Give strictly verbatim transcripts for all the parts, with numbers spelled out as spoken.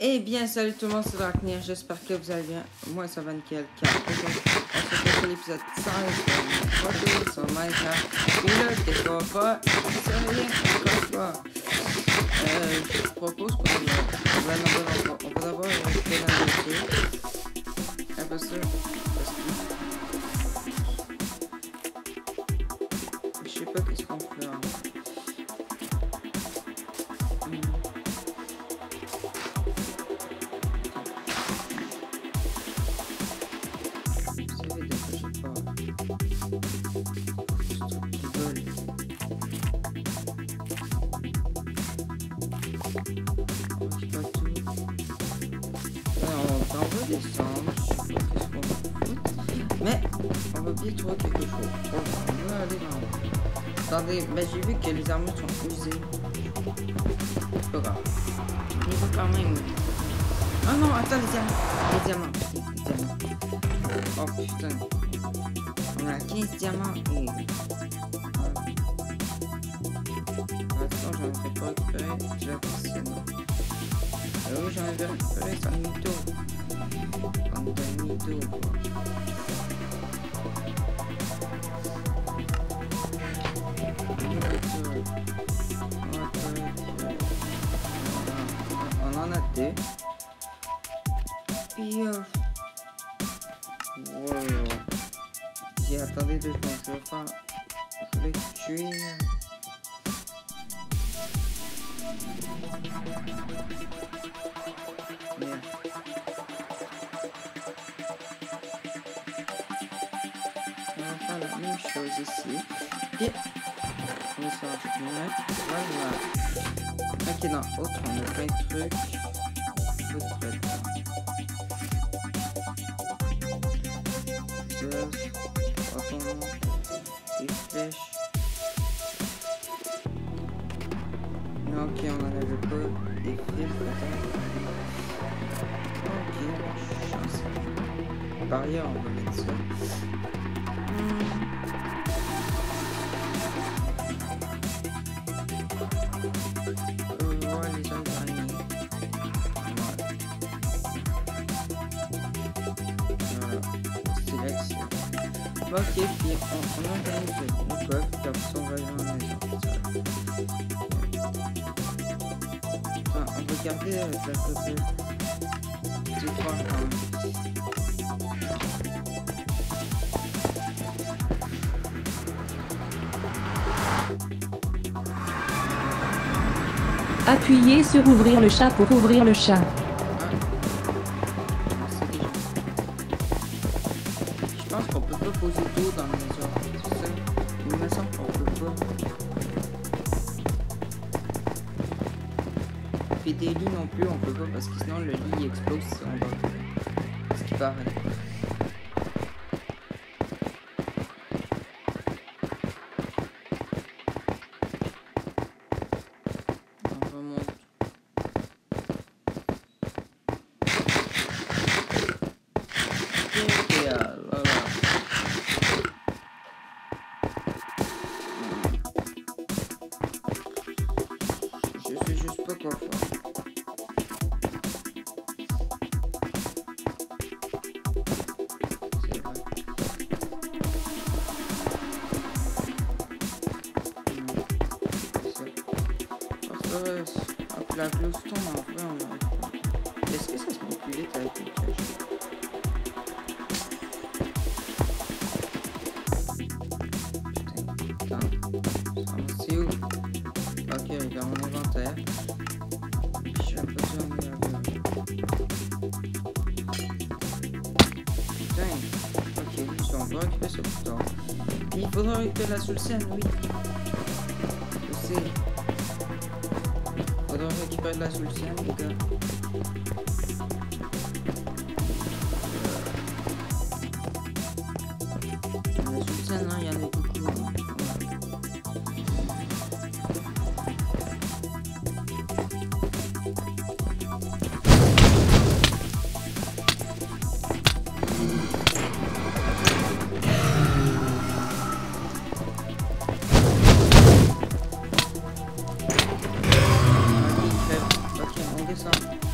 Eh bien, salut tout le monde, c'est Draknir, j'espère que vous allez bien. Moi, ça va nickel, car aujourd'hui, on se retrouve sur l'épisode cinq de retour sur Minecraft. Et là, qu'est-ce qu'on va faire? C'est rien, encore une fois. Euh, je propose qu'on va, on va d'abord, on va d'abord rester dans le dossier. Après ça, parce que je sais pas qu'est-ce qu'on fait. Hein. Mais on va bien trouver quelque chose. On va aller dans... Attendez, mais j'ai vu que les armures sont usées. C'est pas grave. Il faut quand même... Oh non, attends, les diamants. Les diamants. Les diamants. Oh putain. On a quinze diamants et... Attends, j'en ai pas récupéré. J'ai l'impression. Ah oui, j'en avais récupéré, c'est un mytho. Un mytho, quoi. On en a deux. Puis euh... wow. J'ai attendu deux secondes. Je vais faire... Je vais tuer. Merde. On va faire la même chose ici. Et on va se faire voilà. Ok, non, autre, on a plein de trucs. Autre truc. Bâton, des flèches. Non, ok, on en avait pas. Des fils, peut-être. Ok, chance. Barrière, on va mettre ça. Hmm. Euh, ouais, les gens d'araignée. Voilà. Voilà. Sélection. Ok, puis on, on organise le coffre, puis après ça on va aller dans la maison. Enfin, on peut garder avec la côté du trois quand même. Appuyez sur ouvrir le chat pour ouvrir le chat. Je pense qu'on peut pas poser d'eau dans la maison. C'est ça. Il me semble qu'on peut pas. Puis des lits non plus, on peut pas parce que sinon le lit il explose si on va. Ce qui paraît. Je sais juste pas quoi faire. C'est vrai. Hmm. Ça. Hop, la glowstone en vrai on n'arrive pas. Est-ce que ça se met plus vite avec les flèches? Putain, attends. C'est où? Ok, dans mon inventaire. Je vais pas dire mais putain. Ok, si on va récupérer ce bouton. Il faudra récupérer la soulcienne, oui. Je sais. Il faudra récupérer de la soulcienne, les gars. Euh... La soulcienne, hein, il y en a beaucoup. Hein. Ok, on descend.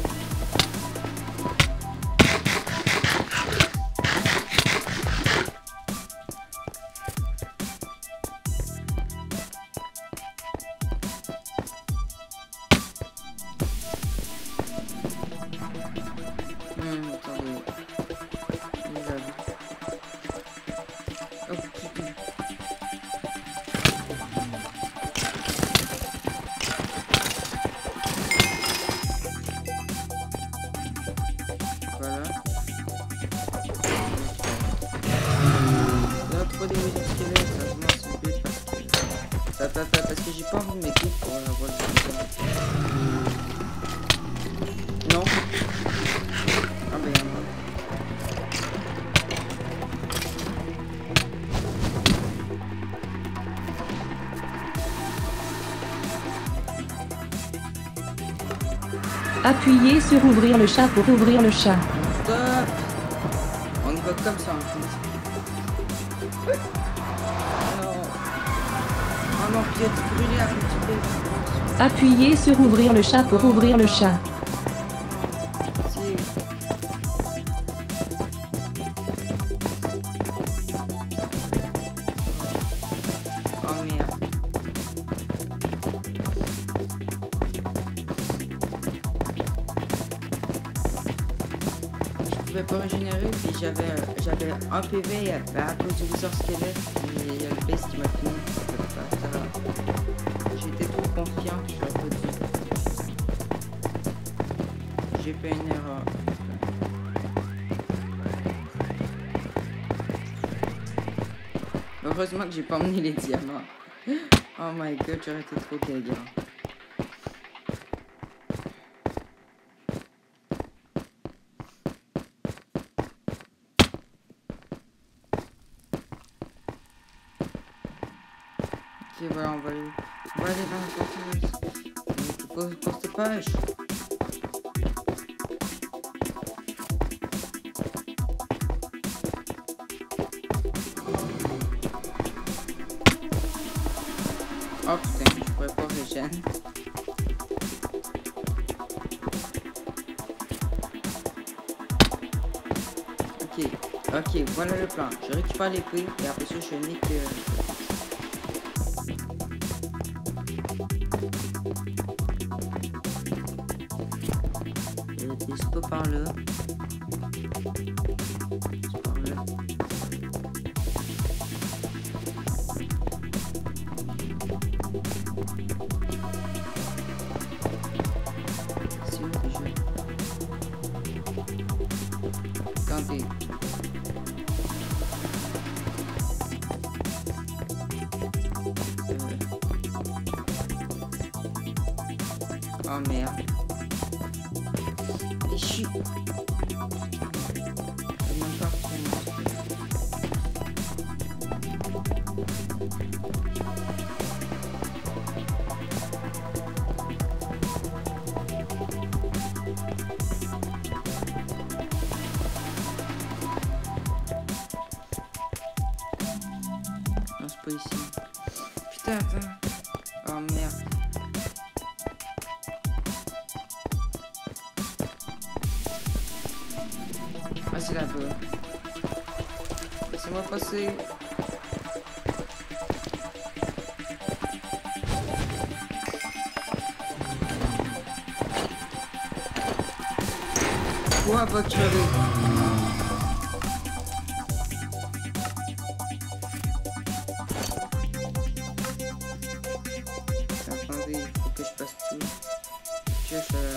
pas envie de m'équiper pour avoir le non. Ah ben y'a moi. Appuyez sur ouvrir le chat pour ouvrir le chat. Stop. On y va comme ça en plus. Non. Oh non, puis tu brûlé un petit peu. Appuyez sur ouvrir le chat pour ouvrir le chat. Si. Oh merde. Je pouvais pas régénérer, puis j'avais j'avais un P V à, à cause du wizard squelette, puis il y a le beast qui m'a fini. J'étais trop confiant que je l'aurais pas dû. J'ai fait une erreur. Heureusement que j'ai pas emmené les diamants. Oh my god, j'aurais été trop gagnant. Ok, voilà, on va aller, on va aller dans la porteuse. Faut qu'on se pêche. Oh putain, je pourrais pas régénérer. Ok, ok, voilà le plan. Je récupère l'épée et après ça je nique. Euh... C'est pas par là. C'est par là. C'est où déjà? Attendez. Euh... Oh merde. Allez, chut. Non, c'est pas ici. Putain, attends. Oh merde. Ah, c'est là-bas. Laissez-moi passer. Quoi va crever? Attendez, il faut que je passe tout. Je suis là.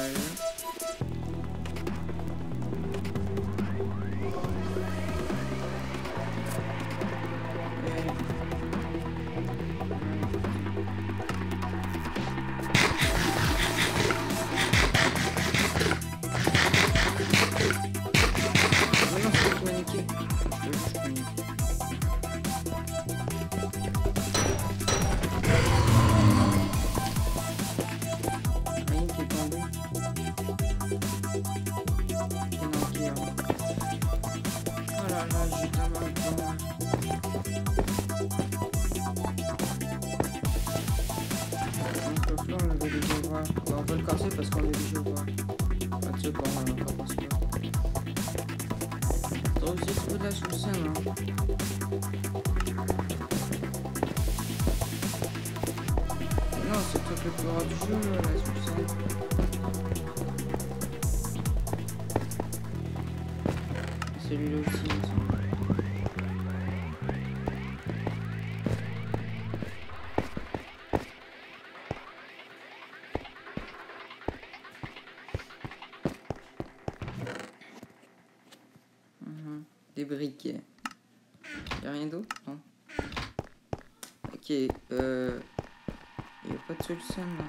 On va le casser parce qu'on est déjà ouvert. Ah, tu sais quoi, on va pas passer là. T'as aussi trouvé de la solution, hein? Non, c'est le truc le plus rare du jeu, là, la solution. Celui-là aussi, ça. Des briquets. Y'a rien d'autre? Non. Ok. Euh... Il n'y a pas de solution là.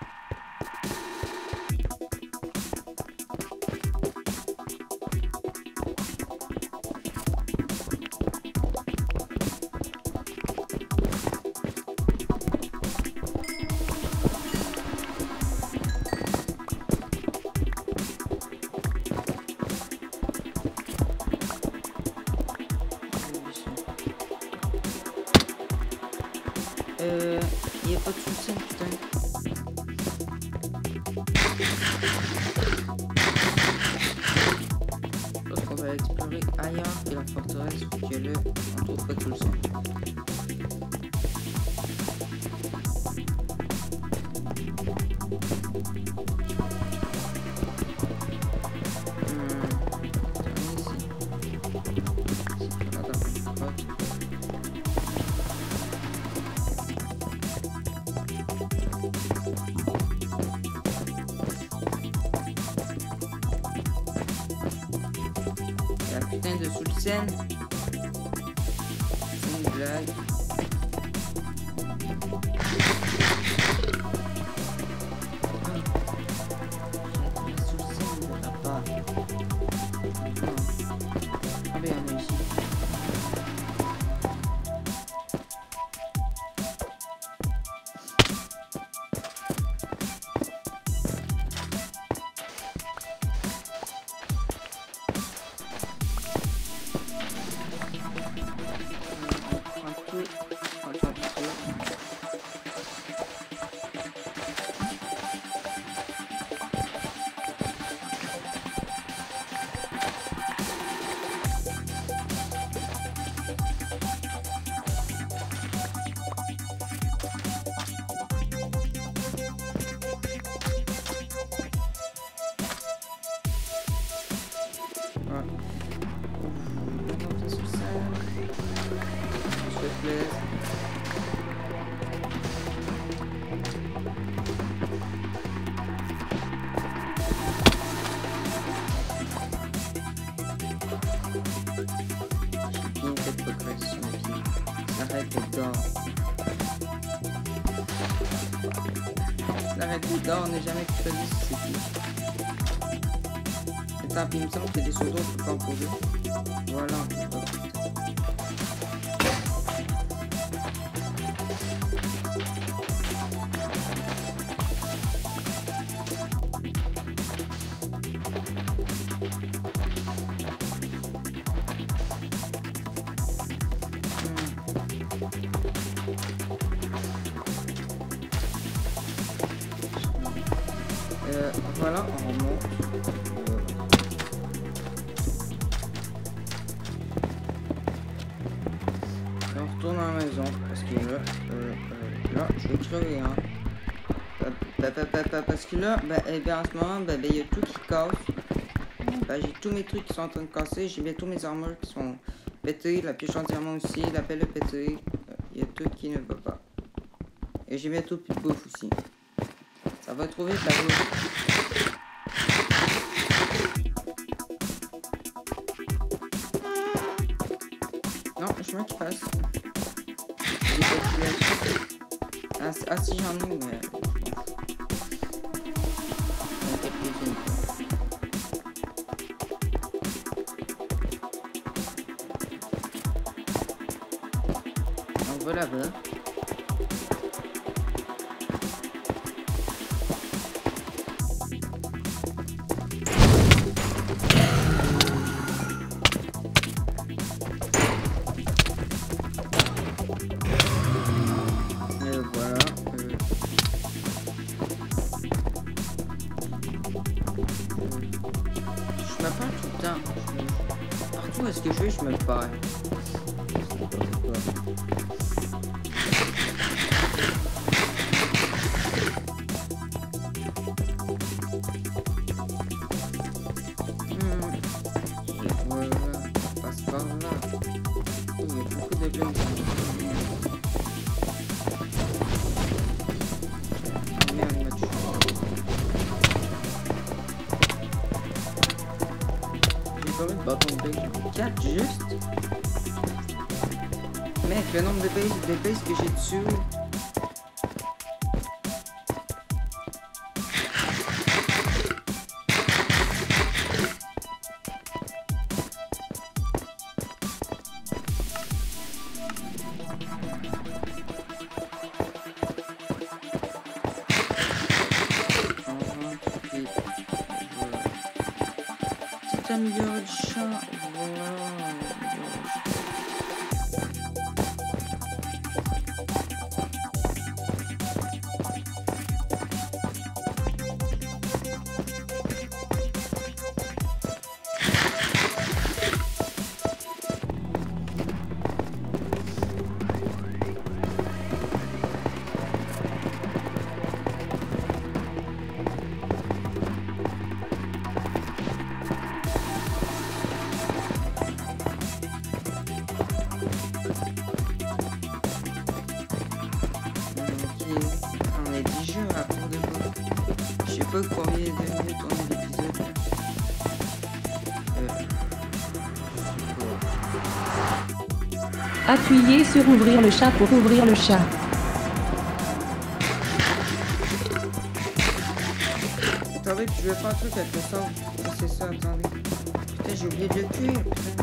Euh, il n'y a pas de solution, putain. Je pense qu'on va explorer ailleurs que la forteresse, vu que là, on trouve pas de solution. Putain de sous-scène. C'est une blague. La sous-scène ne va pas. Ah ben on est ici. L'arrêt dedans, on n'est jamais plus choisi si c'est tout. Attends, puis il me semble qu'il y a des seaux d'eau, on peut pas en poser. Voilà, on peut pas. Euh, voilà, on remonte. Euh... Et on retourne à la maison parce que là, euh, euh, là, je vais crever, hein. Bah, bah, bah, bah, parce que là, bah, eh bien, en ce moment, bah, bah, il y a tout qui casse. Bah, j'ai tous mes trucs qui sont en train de casser. J'ai bientôt mes armures qui sont pétées. La pioche anti-diamant aussi. La pelle est pétée. Il y a tout qui ne va pas. Et j'ai bientôt plus de bouffe aussi. Ça va trop vite la bouffe. Non, je me passe. J'ai pas de flèche. Ah, ah si j'en ai, mais... On va là-bas. Partout où est-ce que je vais, je me perds. Hmm. Et voilà, on passe par là. Il y a beaucoup de blagues. Merde, il m'a tué. Combien de bâtons de base? quatre juste? Mec, le nombre de base, de base que j'ai dessus. juste améliorer le champ. Voilà. On est dix jours à court de bout. Je sais pas combien de minutes on est l'épisode. Euh, Appuyez sur ouvrir le chat pour ouvrir le chat. Attendez, puis je vais faire un truc avec le sang. C'est ça, attendez. Putain, j'ai oublié de le cuire.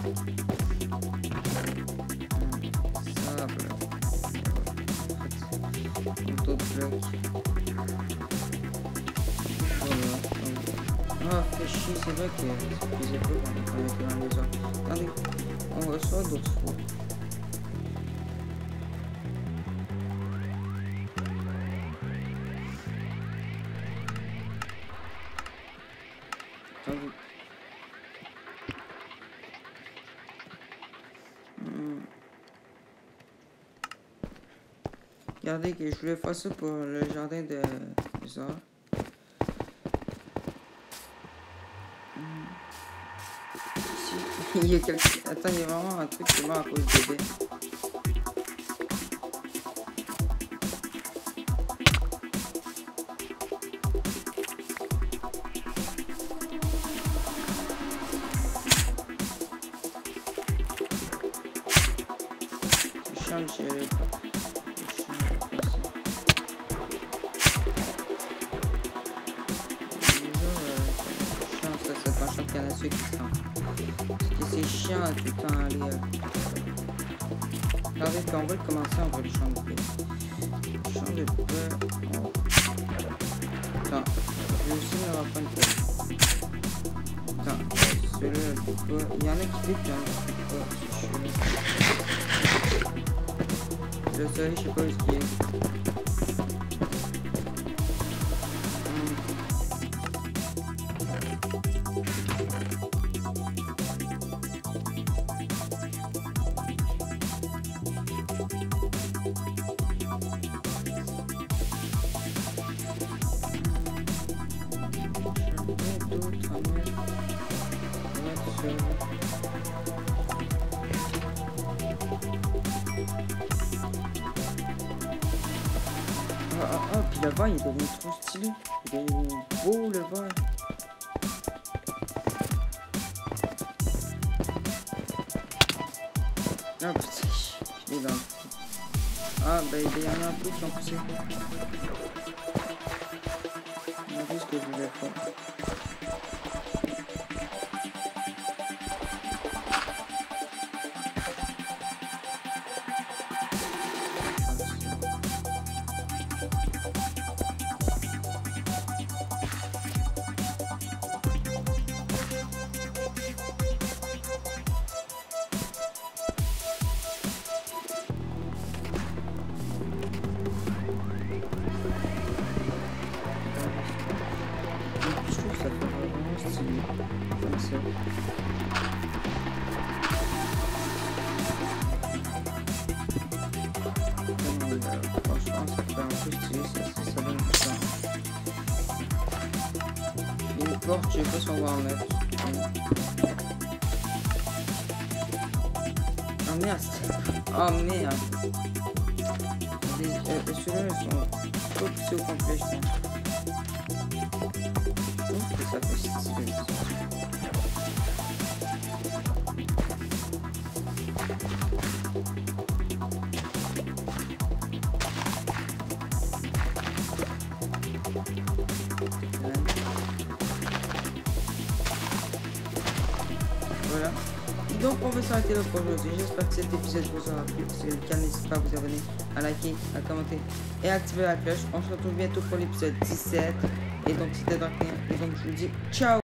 Ça, voilà. D'autres blocs. Voilà. Ah, fait chier, c'est vrai que ça faisait pas quand on était dans les heures. Attendez, on reçoit d'autres fois. Attendez. Hmm. Regardez que je voulais faire ça pour le jardin de des arts. Hmm. Ici, il y a quelque... Attends, il y a vraiment un truc qui est mort à cause de bébé. Je change... euh, canne à sucre, ça. Parce que c'est chiant tout le temps aller. Euh... Regardez, puis on va le commencer, on va le champ de paix. Le champ de paix. On... Attends, je vais aussi me avoir pas une paix. Attends, celui-là, je peux pas. Il y en a qui cliquent, il y en a qui cliquent pas. Le soleil, je sais pas où est-ce qu'il est. Ah, ah, ah, puis le vin il est devenu trop stylé. Il est devenu beau le vin. Ah putain, je l'ai dans le trou. Ah ben il y en a un peu qui ont poussé. On a vu ce que je voulais faire. Comme ça. Franchement, ça fait un peu stylé, ça, ça, ça donne du temps. Une porte, je sais pas si on va en mettre. Oh merde. Oh merde. Les, euh, ceux-là, ils sont pas poussés au complet, je pense. Je trouve que ça fait stylé. Voilà. Donc on va s'arrêter là pour aujourd'hui. J'espère que cet épisode vous aura plu. Si c'est le cas, n'hésitez pas à vous abonner, à liker, à commenter et à activer la cloche. On se retrouve bientôt pour l'épisode dix-sept. Et donc c'était Darkner. Et donc je vous dis ciao.